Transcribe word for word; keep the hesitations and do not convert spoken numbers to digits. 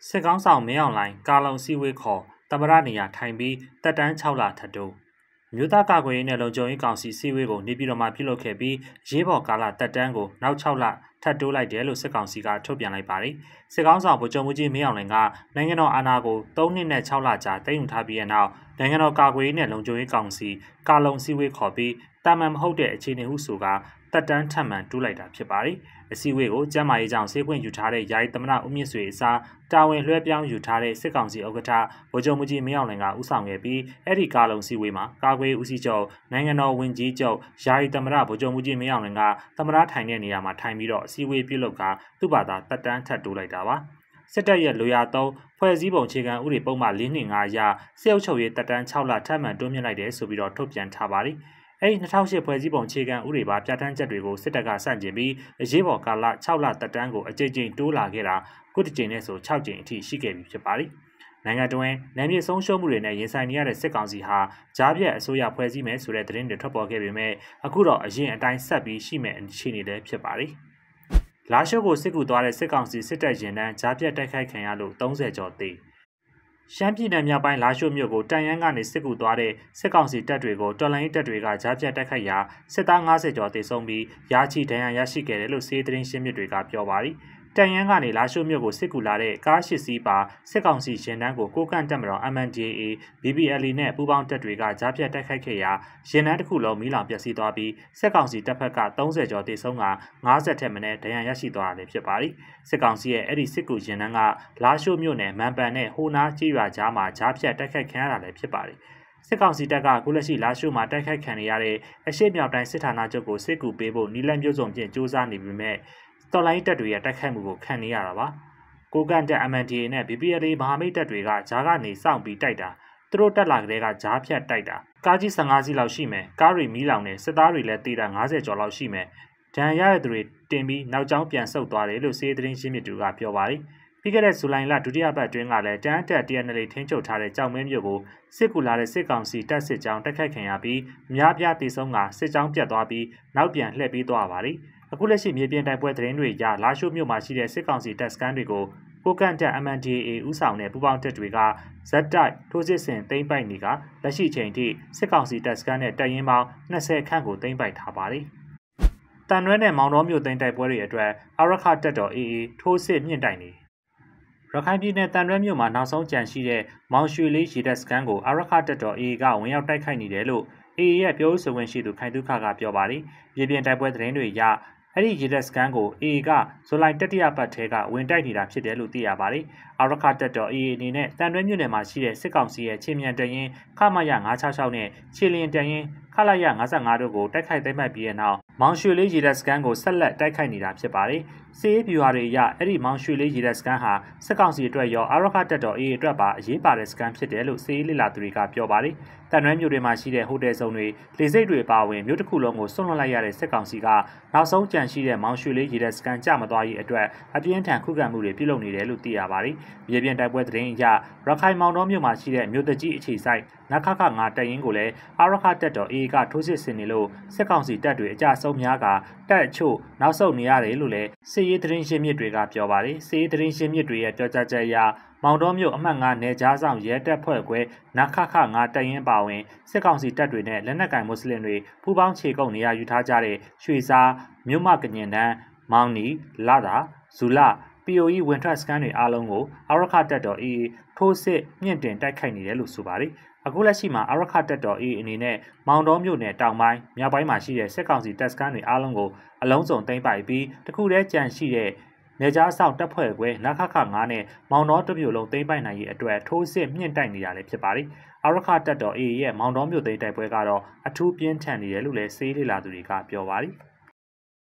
စစ်ကောင်းဆောင်မင်းအောင်လှိုင်ကာလုံစီဝေးခေါ်သမရနေရာထိုင်ပြီးတက်တန်း၆လထပ်တိုးမြို့သားကာကွယ်ရေးနဲ့လုံခြုံရေးကောင်စီစီဝေးကိုနေပြည်တော်မှာပြုလုပ်ခဲ့ပြီးရေးပေါ်ကာလတက်တန်းကိုနောက်၆လထပ်တိုးလိုက်တယ်လို့စစ်ကောင်စီကထုတ်ပြန်လိုက်ပါတယ်စစ်ကောင်းဆောင်ဗိုလ်ချုပ်မှုကြီးမင်းအောင်လှိုင်ကနိုင်ငံတော်အာဏာကို၃နှစ်နဲ့၆လကြာတည်ယူထားပြီးတဲ့နောက်နိုင်ငံတော်ကာကွယ်ရေးနဲ့လုံခြုံရေးကောင်စီကာလုံစီဝေးခေါ်ပြီးတာမန်မဟုတ်တဲ့အခြေအနေဟုဆိုကတက်တန်းထပ်မံတိုးလိုက်တာဖြစ်ပါတယ်အစည်းအဝေးကိုကျန်းမာရေးကြောင့်ဆေးခွင့်ယူထားတဲ့ယာယီသမ္မတဦးမြင့်ဆွေအစားတာဝန်လွှဲပြောင်းယူထားတဲ့စစ်ကောင်စီဥက္ကဋ္ဌဗိုလ်ချုပ်မှုကြီးမင်းအောင်လှိုင်ကဦးဆောင်ခဲ့ပြီးအဲ့ဒီကာလုံစည်းဝေးမှာကာကွယ်ဦးစီးချုပ်နိုင်ငံတော်ဝန်ကြီးချုပ်ယာယီသမ္မတဗိုလ်ချုပ်မှုကြီးမင်းအောင်လှိုင်ကသမ္မတထိုင်တဲ့နေရာမှာထိုင်ပြီးတော့အစည်းအဝေးပြုလုပ်ကသူ့ဘာသာတက်တန်းထပ်တိုးလိုက်တာပါစစ်တပ်ရဲ့လိုရာသုံးဖွဲ့စည်းပုံအခြေခံဥပဒေပုံမှန်၄နှစ်၅အရစစ်အုပ်ချုပ်ရေးတက်တန်း၆လထပ်မံတိုးမြင့်လိုက်တယ်ဆိုပြီးတော့ထုတ်ပြန်ထားပါတယ်အဲ့ဒီ၂၀၀၈ဖွဲ့စည်းပုံအခြေခံဥပဒေပါပြဋ္ဌာန်းချက်တွေကိုစစ်တပ်ကစန့်ကျင်ပြီးအရေးပေါ်ကာလ၆လတက်တန်းကိုအကြိမ်ကြိမ်တိုးလာခဲ့တာခုတစ်ကြိမ်နဲ့ဆို၆ကြိမ်အထိရှိခဲ့ပြီဖြစ်ပါတယ်။နိုင်ငံတွင်းနယ်မြေဆုံးရှုံးမှုတွေနဲ့ရင်ဆိုင်နေရတဲ့စစ်ကောင်စီဟာကြားပြတ်အစိုးရဖွဲ့စည်းမယ်ဆိုတဲ့သတင်းတွေထွက်ပေါ်ခဲ့ပေမဲ့အခုတော့အရင်အတိုင်းဆက်ပြီးရှိမဲ့အခြေအနေတွေဖြစ်ပါတယ်။လာရှိုးကိုစစ်ကူသွားတဲ့စစ်ကောင်စီစစ်တပ်ရင်တန်းကြားပြတ်တိုက်ခိုက်ခံရလို့၃၀ကျော်သေရှမ်းပြည်နယ်မြောက်ပိုင်းလာရှိုးမြို့ကိုတန်ရန်ကနေစစ်ကူသွားတဲ့စစ်ကောင်စီတပ်တွေကိုတော်လှန်ရေးတပ်တွေကကြားဖြတ်တိုက်ခိုက်ရာစစ်သား၅၀ကျော်သေဆုံးပြီးရာချီဒဏ်ရာရရှိခဲ့တယ်လို့စေသတင်းရှင်းမြစ်တွေကပြောပါသည်တန်ရန်ကနေလာရှိုးမြို့ကိုစစ်ကူလာတဲ့ကားရှစ်စီးပါစစ်ကောင်စီရင်တန်းကိုကိုကန့်တပ်မတော် M N D A A B B L A နဲ့ပူးပေါင်းတပ်တွေကကြားဖြတ်တိုက်ခိုက်ခဲ့ရာရင်တန်းတစ်ခုလုံးမီးလောင်ပျက်စီးသွားပြီးစစ်ကောင်စီတပ်ဖက်က၃၀ကျော်သေဆုံးက၅၀ထက်မနည်းဒဏ်ရာရရှိသွားတယ်ဖြစ်ပါသည်စစ်ကောင်စီရဲ့အဲ့ဒီစစ်ကူရင်တန်းကလာရှိုးမြို့နယ်မန်ပန်နဲ့ဟိုနားကြေးရွာကြားမှာကြားဖြတ်တိုက်ခိုက်ခံရတာလည်းဖြစ်ပါတယ်စစ်ကောင်စီတပ်ကခုလက်ရှိလာရှိုးမှာတိုက်ခိုက်ခံရတဲ့အရှေ့မြောက်တိုင်းစစ်ဌာနချုပ်ကိုစစ်ကူပေးဖို့နီလန်မျိုးစုံဖြင့်စ조사နေပေမဲ့တော်လိုင်းတပ်တွေရဲ့တိုက်ခိုက်မှုကိုခံနေရတာပါကိုကန်တက် M N D A နဲ့ B B L A မဟာမိတ်တပ်တွေကဂျားကနေစောင့်ပြီးတိုက်တာသူတို့တက်လာကလေးကဂျားဖြတ်တိုက်တာကားကြီး၁၅စီးလောက်ရှိမယ်ကားတွေမီးလောင်နေစစ်သားတွေလည်းတေးတာ၅၀ကျော်လောက်ရှိမယ်ဒဏ်ရာရတဲ့သူတွေတင်ပြီးနောက်ကျောင်းပြန်ဆုတ်သွားတယ်လို့စေသတင်းရှင်းမြစ်သူကပြောပါတယ်ပြီးခဲ့တဲ့ဇူလိုင်လဒုတိယပတ်တွင်းကလည်းတန်းတက် T N L ထင်းချုပ်ထားတဲ့ကြောင်မဲမြို့ကိုစစ်ကူလာတဲ့စစ်ကောင်စီတပ်စစ်ကြောင်းတိုက်ခိုက်ခံရပြီးအများပြားတေဆုံးကစစ်ကြောင်းပြတ်သွားပြီးနောက်ပြန်လှည့်ပြီးသွားပါတယ်အခုလက်ရှိမြေပြင်တိုက်ပွဲသတင်းတွေရလာရှိုးမြို့မှာရှိတဲ့စစ်ကောင်စီတပ်စခန်းတွေကိုကိုကန့်တက် M N D A A ဦးဆောင်တဲ့ပူးပေါင်းတပ်တွေကဇက်တိုက်ထိုးစစ်ဆင်သိမ်းပိုက်နေကလက်ရှိချိန်ထိစစ်ကောင်စီတပ်စခန်းနဲ့တပ်ရင်းပေါင်း၂၀ခန့်ကိုသိမ်းပိုက်ထားပါတယ်။တန်ရွဲနဲ့မောင်တော်မြို့သိမ်းတိုက်ပွဲတွေအတွက်အာရခတပ်တော် A A ထိုးစစ်မြင့်တိုက်နေရခိုင်ပြည်နယ်တန်ရွဲမြို့မှာနောက်ဆုံးကြန့်ရှိတဲ့မောင်ရွှေလေးရေတပ်စခန်းကိုအာရခတပ်တော် A A ကဝင်ရောက်တိုက်ခိုက်နေတယ်လို့ A A ရဲ့ပြောဆိုဝင်ရှိသူခိုင်တုခကပြောပါတယ်။ပြည်ပြင်းတိုက်ပွဲသတင်းတွေရအဲ့ဒီရေတပ်စခန်းကို A A ကဇူလိုင်တတိယပတ်ထဲကဝင်တိုက်နေတာဖြစ်တယ်လို့သိရပါတယ်။အာရခတပ်တော် A A အနေနဲ့တန်တွဲမြို့နယ်မှာရှိတဲ့စစ်ကောင်စီရဲ့ချင်းမြန်တရင်ခမရ၅၆၆နဲ့ခြေလျင်တရင်ခလာရ၅၅တို့ကိုတိုက်ခိုက်သိမ်းပိုက်ပြီးတဲ့နောက်မောင်ရွှေလေးရေတပ်စခန်းကိုဆက်လက်တိုက်ခိုက်နေတာဖြစ်ပါတယ်။စစ်ရေးဗျူဟာတွေအရအဲ့ဒီမောင်ရွှေလေးရေတပ်စခန်းဟာစစ်ကောင်စီအတွက်ရောအာရခတပ်တော် A A အတွက်ပါအရေးပါတဲ့စခန်းဖြစ်တယ်လို့စစ်ရေးလေ့လာသူတွေကပြောပါတယ်။တန်တွဲမြို့တွေမှာရှိတဲ့ဟိုတယ်ဆောင်တွေလေဆိပ်တွေပါဝင်မြို့တစ်ခုလုံးကိုဆွန့်လွတ်လိုက်ရတဲ့စစ်ကောင်စီကနောက်ဆုံးကြန့်ရှိတဲ့မောင်ရွှေလေးရေတပ်စခန်းကြမသွားရေးအတွက်အပြင်းထန်ခုခံမှုတွေပြုလုပ်နေတယ်လို့သိရပါတယ်။မြေပြင်တိုက်ပွဲသတင်းအရရခိုင်မောင်တော်မြို့မှာရှိတဲ့မြို့တကြီးအခြေစိုက်နခခ၅တပ်ရင်းကိုလည်းအာရခတပ်တော် A A ကထိုးစစ်ဆင်နေလို့စစ်ကောင်စီတပ်တွေအကြဆုံးများကတပ်အချို့နောက်ဆုတ်နေရတယ်လို့လည်းစစ်ရေးသတင်းရှင်းမြစ်တွေကပြောပါတယ်။စစ်ရေးသတင်းရှင်းမြစ်တွေရဲ့ပြောကြားချက်အရမောင်တော်မြို့အမှတ်၅နယ်ကြားဆောင်ရဲတပ်ဖွဲ့ခွဲနခခ၅တပ်ရင်းပါဝင်စစ်ကောင်စီတပ်တွေနဲ့လက်နက်ကင်မွတ်စလင်တွေပူးပေါင်းခြေကုပ်နေရယူထားကြတဲ့ရွှေစားမြို့မကညင်တန်းမောင်နီလာတာဇူလပီအိုအီဝင်ထွက်စကန်တွေအားလုံးကိုအာရခတပ်တော် A A ထိုးစစ်မြင့်တင်တိုက်ခိုက်နေတယ်လို့ဆိုပါတယ်။အခုလက်ရှိမှာအာရခတပ်တော် A A အနေနဲ့မောင်တော်မြို့နယ်တောင်ပိုင်းမြောက်ပိုင်းမှာရှိတဲ့စစ်ကောင်စီတပ်စကန်တွေအားလုံးကိုအလုံးစုံသိမ်းပိုက်ပြီးတခုတည်းကြန့်ရှိတဲ့နေကြားဆောင်တပ်ဖွဲ့ခွဲနခခ၅နဲ့မောင်တော်တမျိုးလုံးသိမ်းပိုက်နိုင်ရေးအတွက်ထိုးစစ်မြင့်တိုက်နေတာလည်းဖြစ်ပါတယ်။အာရခတပ်တော် A A ရဲ့မောင်တော်မြို့သိမ်းတိုက်ပွဲကတော့အထူးပြင်းထန်နေတယ်လို့လည်းစေးလေလာသူတွေကပြောပါတယ်။